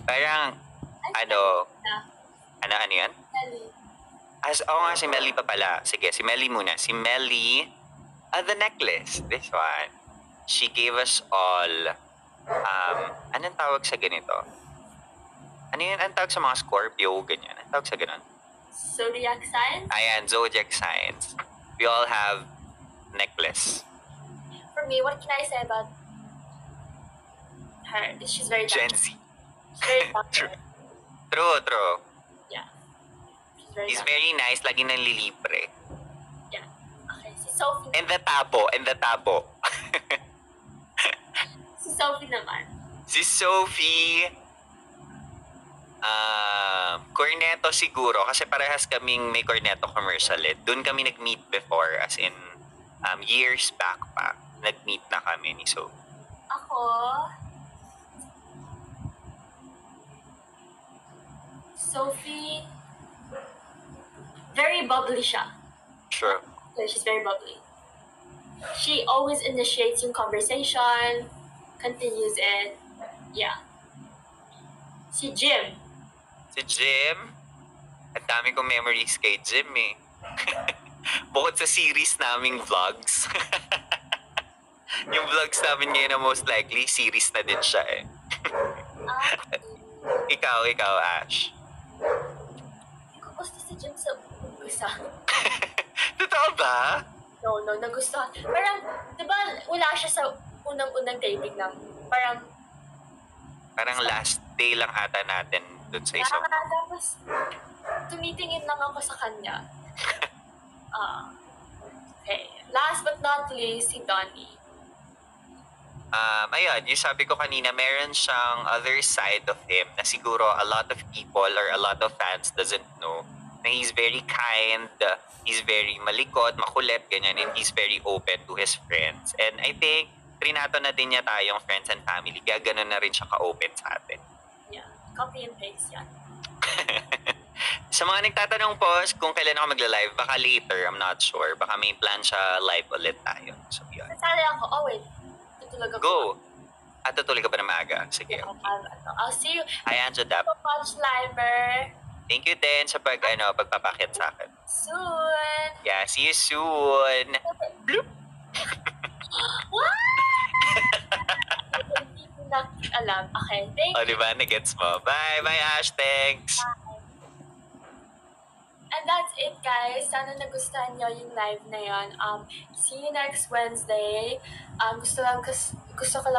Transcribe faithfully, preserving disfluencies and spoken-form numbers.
Parang, Ay, ano, na. ano, ano yan? Melly. As, oo nga, si Melly pa pala. Sige, si Melly muna. Si Melly, uh, the necklace, this one. She gave us all, um, anong tawag sa ganito? Ano yun? Anong tawag sa mga Scorpio, ganyan? Anong tawag sa ganon? Zodiac sign? Ayan, zodiac signs. We all have necklace. For me, what can I say about her? She's very Gen down. Z. She's very down. True. True, true. Yeah. She's very He's down. very nice, lagi nanlilibre. Yeah. Okay, si Sophie. And the tabo, and the tabo. Si Sophie naman. Si Sophie, um, corneto siguro, kasi parehas kaming may corneto commercial eh. Doon kami nag-meet before, as in, um, years back pa. Nag-meet na kami ni Sophie. Ako, Sophie, very bubbly siya. Sure. Yeah, she's very bubbly. She always initiates yung conversation, continues it. Yeah. Si Jim. Si Jim, ang dami kong memories kay Jim eh. Bukod sa series naming vlogs. Yung vlogs namin ngayon na most likely, series na din siya eh. Ah, Ikaw, ikaw, Ash. hindi ko gusto si Jim sa umpisa. Totoo ba? No, no, nagustuhan. Parang, di ba, wala siya sa unang-unang dating lang. Parang, Parang last day lang ata natin dun sa isang... ah, tapos, tumitingin lang ako sa kanya. Ah, okay. Last but not least, si Donnie. Um, ayun, yung sabi ko kanina, meron siyang other side of him na siguro a lot of people or a lot of fans doesn't know. Na he's very kind, he's very malikot, makulit, ganyan, and he's very open to his friends. And I think, trinato na din niya tayong friends and family, kaya ganun na rin siya ka-open sa atin. Yeah, copy and paste yan. Sa mga nagtatanong po kung kailan ako magla-live, baka later, I'm not sure. Baka may plan siya live ulit tayo. So, yun. Nasali ako, oh wait, tutulog ako. Go! At tutuloy ka pa na maaga. Sige. I'll, I'll, I'll see you. Hi, Anjo Dap. So much, Limer. Thank you din sa pag, ano, pagpapakit sa akin. Soon. Yeah, see you soon. Bloop! What? Hindi ko na alam. Okay, thank O, you. diba? Nagets mo. Bye! Bye, Ash! Thanks! And that's it, guys. Sana nagustuhan nyo yung live na yon. Um, see you next Wednesday. Um, gusto lang, gusto ko lang